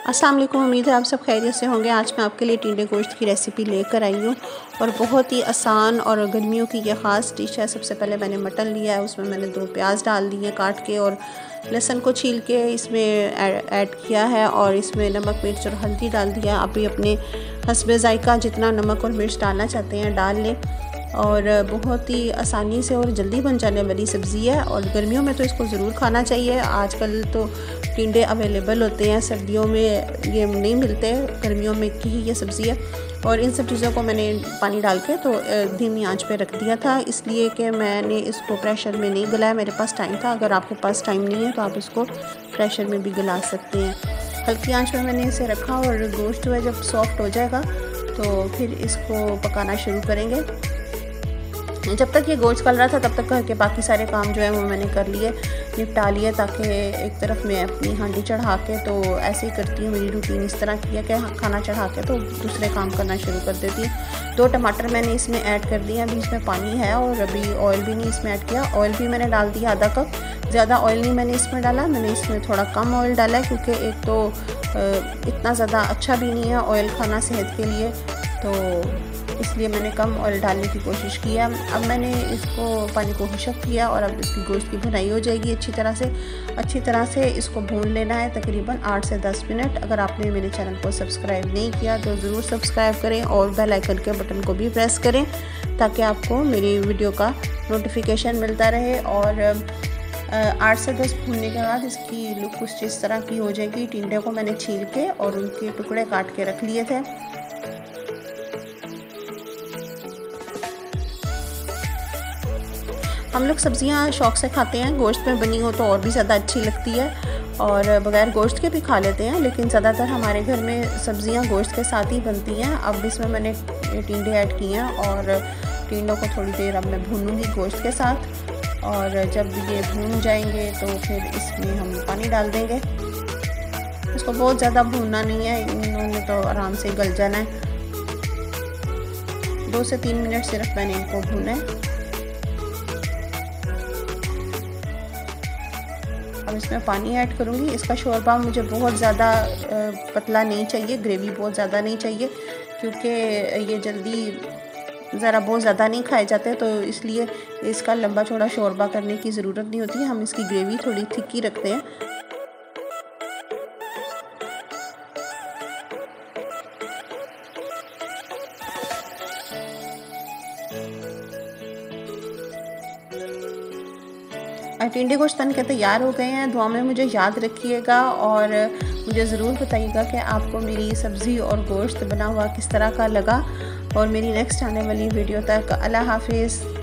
अस्सलाम वालेकुम। उम्मीद है आप सब खैरियत से होंगे। आज मैं आपके लिए टिंडे गोश्त की रेसिपी लेकर आई हूँ और बहुत ही आसान और गर्मियों की ये ख़ास डिश है। सबसे पहले मैंने मटन लिया है, उसमें मैंने 2 प्याज डाल दिए काट के और लहसुन को छील के इसमें ऐड किया है और इसमें नमक मिर्च और हल्दी डाल दिया। आप भी अपने हस्बे ज़ायका जितना नमक और मिर्च डालना चाहते हैं डाल लें। और बहुत ही आसानी से और जल्दी बन जाने वाली सब्ज़ी है और गर्मियों में तो इसको ज़रूर खाना चाहिए। आजकल तो टिंडे अवेलेबल होते हैं, सर्दियों में ये नहीं मिलते, गर्मियों में की ही ये सब्ज़ी है। और इन सब चीज़ों को मैंने पानी डाल के तो धीमी आंच पे रख दिया था, इसलिए कि मैंने इसको प्रेशर में नहीं गलाया। मेरे पास टाइम था, अगर आपके पास टाइम नहीं है तो आप इसको प्रेशर में भी गला सकते हैं। हल्की आंच पे मैंने इसे रखा और गोश्त जो है जब सॉफ्ट हो जाएगा तो फिर इसको पकाना शुरू करेंगे। जब तक ये गोश्त गल रहा था तब तक घर के बाकी सारे काम जो है वो मैंने कर लिए, निपटा लिए, ताकि एक तरफ मैं अपनी हांडी चढ़ा के तो ऐसे ही करती हूँ। मेरी रूटीन इस तरह की है कि खाना चढ़ा के तो दूसरे काम करना शुरू कर देती हूँ। 2 टमाटर मैंने इसमें ऐड कर दिए, अभी इसमें पानी है और अभी ऑयल भी नहीं इसमें ऐड किया। ऑयल भी मैंने डाल दिया आधा कप, ज़्यादा ऑयल नहीं मैंने इसमें डाला, मैंने इसमें थोड़ा कम ऑयल डाला है क्योंकि एक तो इतना ज़्यादा अच्छा भी नहीं है ऑयल खाना सेहत के लिए, तो इसलिए मैंने कम ऑयल डालने की कोशिश किया। अब मैंने इसको पानी को खुशक किया और अब इसकी गोश्त की भुनाई हो जाएगी। अच्छी तरह से इसको भून लेना है तकरीबन 8 से 10 मिनट। अगर आपने मेरे चैनल को सब्सक्राइब नहीं किया तो ज़रूर सब्सक्राइब करें और बेल आइकन के बटन को भी प्रेस करें ताकि आपको मेरी वीडियो का नोटिफिकेशन मिलता रहे। और 8 से 10 भूनने के बाद इसकी लुक कुछ इस तरह की हो जाएगी। टिंडे को मैंने छील के और उनके टुकड़े काट के रख लिए थे। हम लोग सब्ज़ियाँ शौक़ से खाते हैं, गोश्त में बनी हो तो और भी ज़्यादा अच्छी लगती है और बग़ैर गोश्त के भी खा लेते हैं, लेकिन ज़्यादातर हमारे घर में सब्ज़ियाँ गोश्त के साथ ही बनती हैं। अब इसमें मैंने टिंडे ऐड किए हैं और टिंडों को थोड़ी देर अब मैं भूनूंगी गोश्त के साथ और जब ये भून जाएंगे तो फिर इसमें हम पानी डाल देंगे। इसको बहुत ज़्यादा भूनना नहीं है, इन्होंने तो आराम से गल जाना है। 2 से 3 मिनट सिर्फ मैंने इनको भूना है। अब इसमें पानी ऐड करूँगी। इसका शोरबा मुझे बहुत ज़्यादा पतला नहीं चाहिए, ग्रेवी बहुत ज़्यादा नहीं चाहिए क्योंकि ये जल्दी ज़रा बहुत ज़्यादा नहीं खाए जाते, तो इसलिए इसका लंबा चौड़ा शोरबा करने की ज़रूरत नहीं होती। हम इसकी ग्रेवी थोड़ी थिक ही रखते हैं। टिंडे गोश्त बन के तैयार हो गए हैं। दुआ में मुझे याद रखिएगा और मुझे ज़रूर बताइएगा कि आपको मेरी सब्ज़ी और गोश्त बना हुआ किस तरह का लगा। और मेरी नेक्स्ट आने वाली वीडियो तक अल्लाह हाफिज़।